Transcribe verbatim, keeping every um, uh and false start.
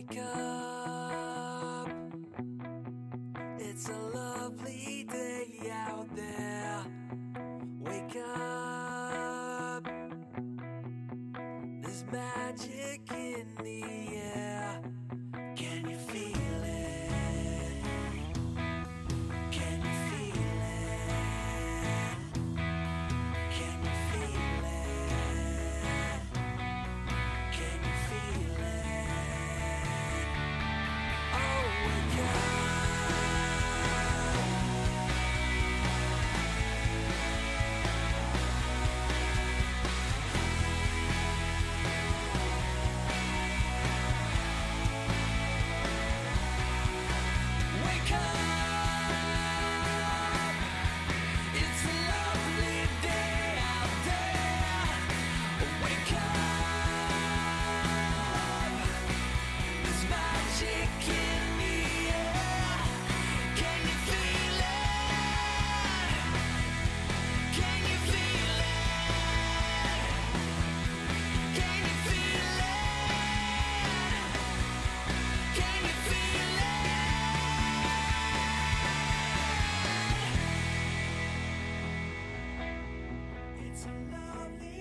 Wake up, it's a lovely day out there. Wake up, there's magic in the air. Can you feel it? Can you feel it? Can you feel it? Can you feel it? Oh, wake up. Wake up. It's a lovely day out there. Wake up. There's magic in the air. Can you feel it? Can you feel it? Can you feel it? Can you feel it? It's a lovely